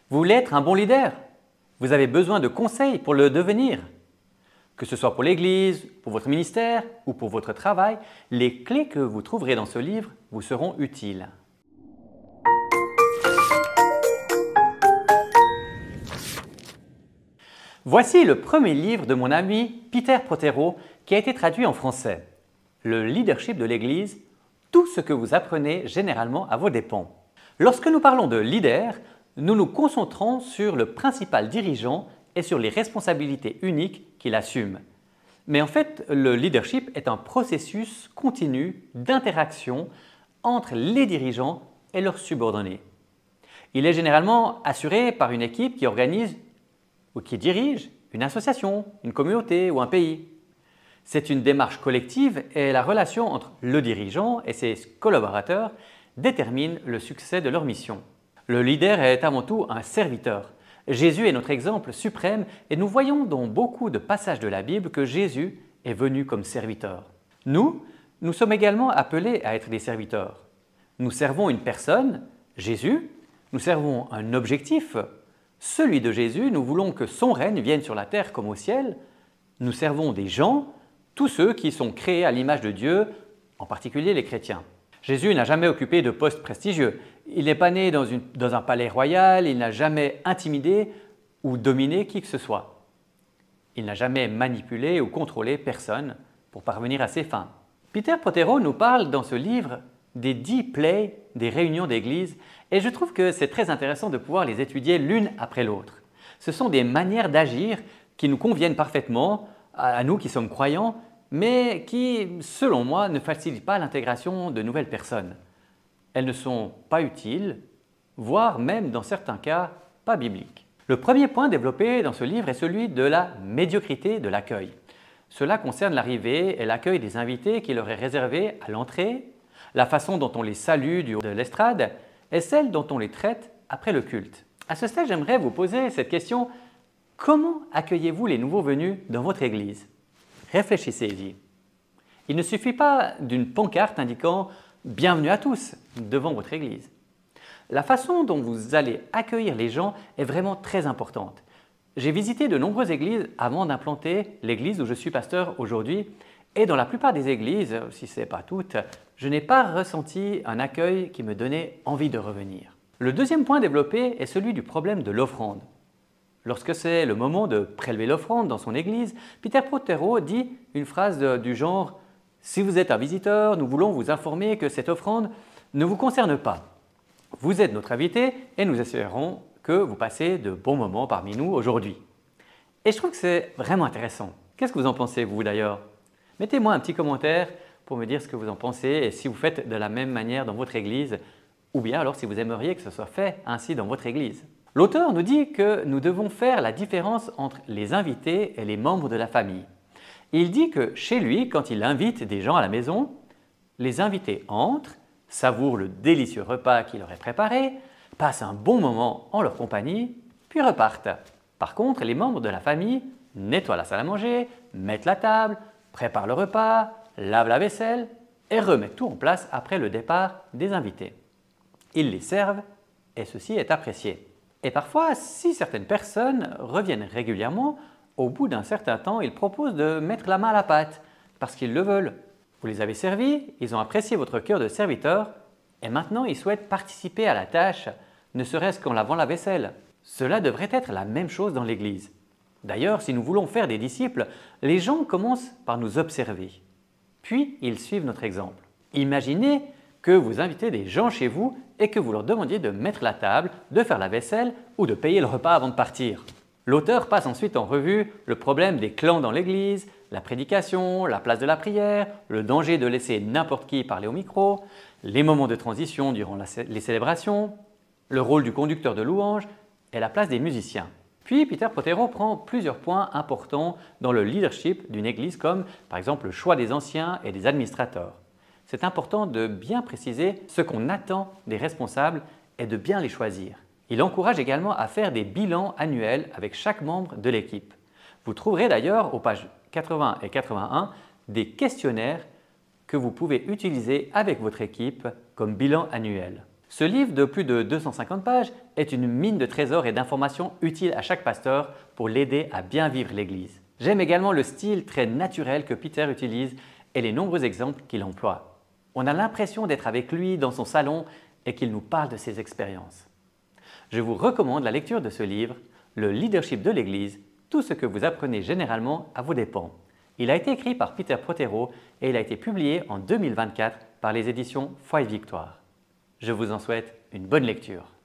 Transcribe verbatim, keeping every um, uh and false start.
Vous voulez être un bon leader? Vous avez besoin de conseils pour le devenir? Que ce soit pour l'Église, pour votre ministère ou pour votre travail, les clés que vous trouverez dans ce livre vous seront utiles. Voici le premier livre de mon ami Peter Prothero qui a été traduit en français. Le leadership de l'Église, tout ce que vous apprenez généralement à vos dépens. Lorsque nous parlons de leader, nous nous concentrons sur le principal dirigeant et sur les responsabilités uniques qu'il assume. Mais en fait, le leadership est un processus continu d'interaction entre les dirigeants et leurs subordonnés. Il est généralement assuré par une équipe qui organise ou qui dirige une association, une communauté ou un pays. C'est une démarche collective et la relation entre le dirigeant et ses collaborateurs détermine le succès de leur mission. Le leader est avant tout un serviteur. Jésus est notre exemple suprême et nous voyons dans beaucoup de passages de la Bible que Jésus est venu comme serviteur. Nous, nous sommes également appelés à être des serviteurs. Nous servons une personne, Jésus, nous servons un objectif, celui de Jésus, nous voulons que son règne vienne sur la terre comme au ciel. Nous servons des gens, tous ceux qui sont créés à l'image de Dieu, en particulier les chrétiens. Jésus n'a jamais occupé de poste prestigieux. Il n'est pas né dans, une, dans un palais royal, il n'a jamais intimidé ou dominé qui que ce soit. Il n'a jamais manipulé ou contrôlé personne pour parvenir à ses fins. Peter Prothero nous parle dans ce livre des dix plaies des réunions d'église et je trouve que c'est très intéressant de pouvoir les étudier l'une après l'autre. Ce sont des manières d'agir qui nous conviennent parfaitement à nous qui sommes croyants, mais qui, selon moi, ne facilitent pas l'intégration de nouvelles personnes. Elles ne sont pas utiles, voire même dans certains cas, pas bibliques. Le premier point développé dans ce livre est celui de la médiocrité de l'accueil. Cela concerne l'arrivée et l'accueil des invités qui leur est réservé à l'entrée, la façon dont on les salue du haut de l'estrade et celle dont on les traite après le culte. À ce stade, j'aimerais vous poser cette question: comment accueillez-vous les nouveaux venus dans votre église? Réfléchissez-y. Il ne suffit pas d'une pancarte indiquant « Bienvenue à tous » devant votre église. La façon dont vous allez accueillir les gens est vraiment très importante. J'ai visité de nombreuses églises avant d'implanter l'église où je suis pasteur aujourd'hui et dans la plupart des églises, si ce n'est pas toutes, je n'ai pas ressenti un accueil qui me donnait envie de revenir. Le deuxième point développé est celui du problème de l'offrande. Lorsque c'est le moment de prélever l'offrande dans son église, Peter Prothero dit une phrase de, du genre « Si vous êtes un visiteur, nous voulons vous informer que cette offrande ne vous concerne pas. Vous êtes notre invité et nous espérons que vous passez de bons moments parmi nous aujourd'hui. » Et je trouve que c'est vraiment intéressant. Qu'est-ce que vous en pensez, vous d'ailleurs? Mettez-moi un petit commentaire pour me dire ce que vous en pensez et si vous faites de la même manière dans votre église ou bien alors si vous aimeriez que ce soit fait ainsi dans votre église. L'auteur nous dit que nous devons faire la différence entre les invités et les membres de la famille. Il dit que chez lui, quand il invite des gens à la maison, les invités entrent, savourent le délicieux repas qu'il leur est préparé, passent un bon moment en leur compagnie, puis repartent. Par contre, les membres de la famille nettoient la salle à manger, mettent la table, préparent le repas, lavent la vaisselle et remettent tout en place après le départ des invités. Ils les servent et ceci est apprécié. Et parfois, si certaines personnes reviennent régulièrement, au bout d'un certain temps, ils proposent de mettre la main à la pâte parce qu'ils le veulent. Vous les avez servis, ils ont apprécié votre cœur de serviteur et maintenant ils souhaitent participer à la tâche, ne serait-ce qu'en lavant la vaisselle. Cela devrait être la même chose dans l'Église. D'ailleurs, si nous voulons faire des disciples, les gens commencent par nous observer. Puis, ils suivent notre exemple. Imaginez que vous invitez des gens chez vous et que vous leur demandiez de mettre la table, de faire la vaisselle ou de payer le repas avant de partir. L'auteur passe ensuite en revue le problème des clans dans l'église, la prédication, la place de la prière, le danger de laisser n'importe qui parler au micro, les moments de transition durant la, les célébrations, le rôle du conducteur de louange et la place des musiciens. Puis Peter Prothero prend plusieurs points importants dans le leadership d'une église comme par exemple le choix des anciens et des administrateurs. C'est important de bien préciser ce qu'on attend des responsables et de bien les choisir. Il encourage également à faire des bilans annuels avec chaque membre de l'équipe. Vous trouverez d'ailleurs aux pages quatre-vingts et quatre-vingt-un des questionnaires que vous pouvez utiliser avec votre équipe comme bilan annuel. Ce livre de plus de deux cent cinquante pages est une mine de trésors et d'informations utiles à chaque pasteur pour l'aider à bien vivre l'Église. J'aime également le style très naturel que Peter utilise et les nombreux exemples qu'il emploie. On a l'impression d'être avec lui dans son salon et qu'il nous parle de ses expériences. Je vous recommande la lecture de ce livre, Le leadership de l'Église, tout ce que vous apprenez généralement à vos dépens. Il a été écrit par Peter Prothero et il a été publié en deux mille vingt-quatre par les éditions Foi et Victoire. Je vous en souhaite une bonne lecture.